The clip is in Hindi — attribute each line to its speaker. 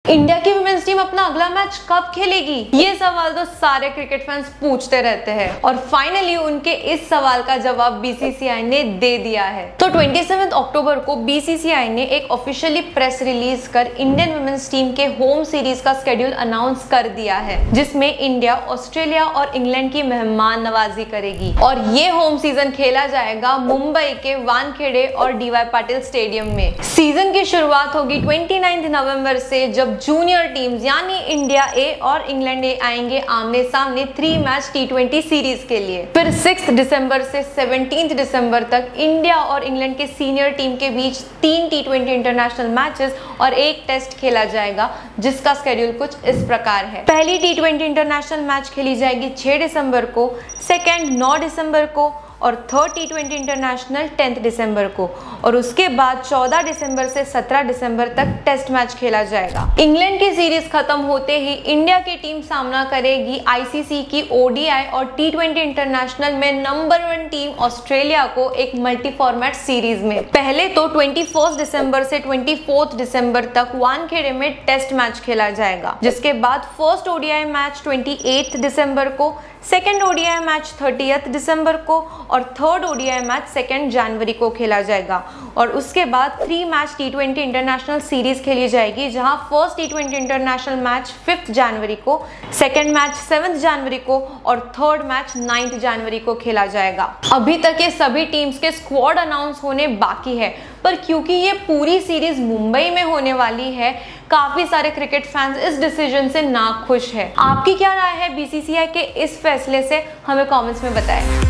Speaker 1: इंडिया की वुमेन्स टीम अपना अगला मैच कब खेलेगी? ये सवाल तो सारे क्रिकेट फैंस पूछते रहते हैं और फाइनली उनके इस सवाल का जवाब बीसीसीआई ने दे दिया है। तो 27 अक्टूबर को बीसीसीआई ने एक ऑफिशियली प्रेस रिलीज कर इंडियन वुमेन्स टीम के होम सीरीज का शेड्यूल अनाउंस कर दिया है, जिसमें इंडिया ऑस्ट्रेलिया और इंग्लैंड की मेहमान नवाजी करेगी और ये होम सीजन खेला जाएगा मुंबई के वानखेड़े और डीवाई पाटिल स्टेडियम में। सीजन की शुरुआत होगी 29 नवंबर से, जब जूनियर टीम्स यानी इंडिया ए और इंग्लैंड ए आएंगे आमने सामने 3 मैच T20 सीरीज के लिए। फिर 6 दिसंबर से 17 दिसंबर तक इंडिया और इंग्लैंड के सीनियर टीम के बीच 3 T20 इंटरनेशनल मैचेस और 1 टेस्ट खेला जाएगा, जिसका शेड्यूल कुछ इस प्रकार है। पहली T20 इंटरनेशनल मैच खेली जाएगी 6 दिसंबर को, सेकेंड 9 दिसंबर को और थर्ड T20 इंटरनेशनल 10 दिसंबर को, और उसके बाद 14 दिसंबर से 17 दिसंबर तक टेस्ट मैच खेला जाएगा। इंग्लैंड की सीरीज खत्म होते ही इंडिया की टीम सामना करेगी आईसीसी की ओडीआई और T20 इंटरनेशनल में नंबर 1 टीम ऑस्ट्रेलिया को एक मल्टी फॉर्मेट सीरीज में। पहले तो 21 दिसंबर से 24 दिसंबर तक वानखेड़े में टेस्ट मैच खेला जाएगा, जिसके बाद फर्स्ट ओडीआई मैच 28 दिसंबर को, सेकेंड ओडीआई मैच 30 दिसंबर को और थर्ड ओडीआई मैच 2 जनवरी को खेला जाएगा। और उसके बाद 3 मैच T20 इंटरनेशनल सीरीज खेली जाएगी, जहां फर्स्ट T20 इंटरनेशनल मैच 5 जनवरी को, सेकेंड मैच 7 जनवरी को और थर्ड मैच 9 जनवरी को खेला जाएगा। अभी तक ये सभी टीम्स के स्क्वाड अनाउंस होने बाकी है, पर क्योंकि ये पूरी सीरीज मुंबई में होने वाली है, काफी सारे क्रिकेट फैंस इस डिसीजन से नाखुश है। आपकी क्या राय है बीसीसीआई के इस फैसले से? हमें कमेंट्स में बताएं।